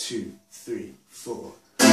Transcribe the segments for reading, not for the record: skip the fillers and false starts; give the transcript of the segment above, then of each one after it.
2, 3, 4.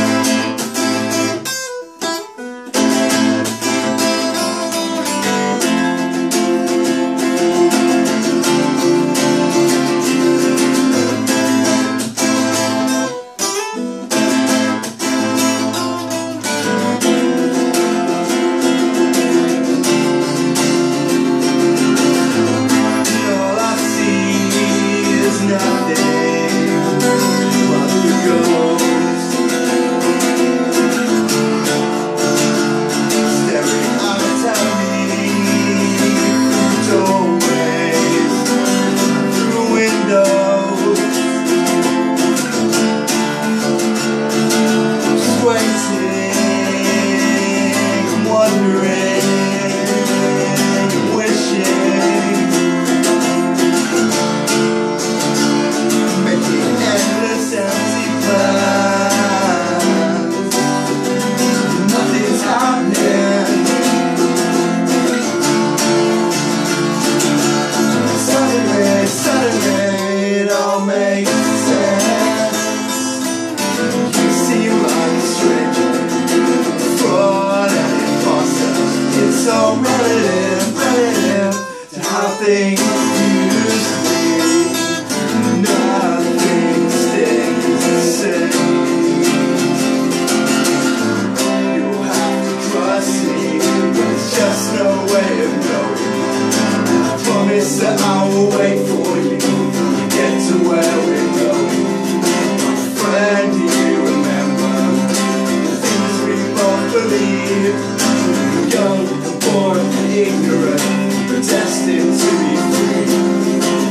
So relative to how things used to be. Nothing stays the same. You'll have to trust me, there's just no way of knowing. I promise that I will wait for you till you get to where we're going. My friend, do you remember the things we both believed? Young, poor and ignorant, but destined to be free.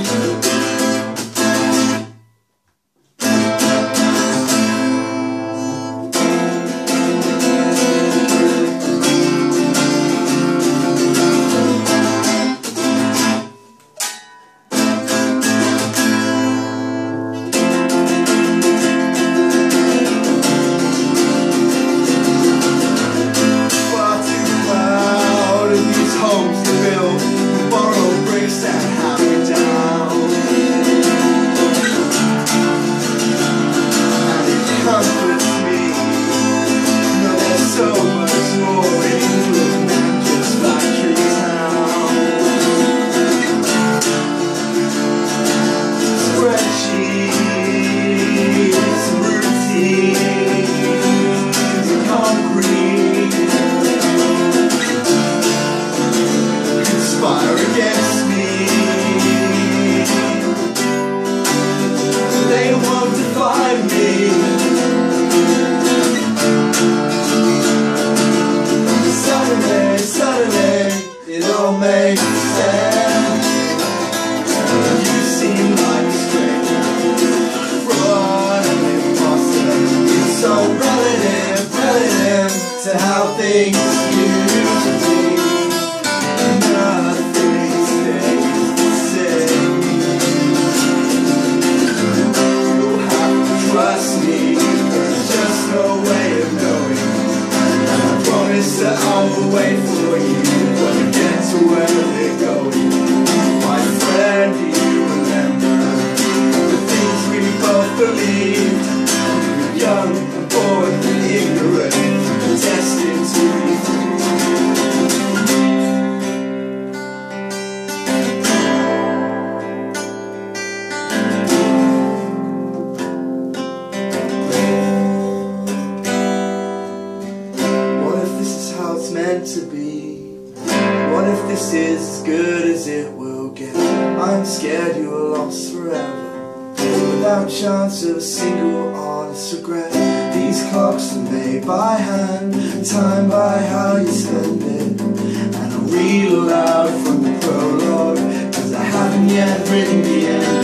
To how things used to be. Nothing stays the same. You'll have to trust me, there's just no way of knowing. And I promise that I will wait for you when we get to where we're going. My friend, do you remember the things we both believed? We were young and bored and ignorant, destined to be free. What if this is how it's meant to be? What if this is as good as it will get? I'm scared you are lost forever, without chance of a single honest regret. These clocks are made by hand, timed by how you spend it. And I'll read aloud from the prologue, cause I haven't yet written the end.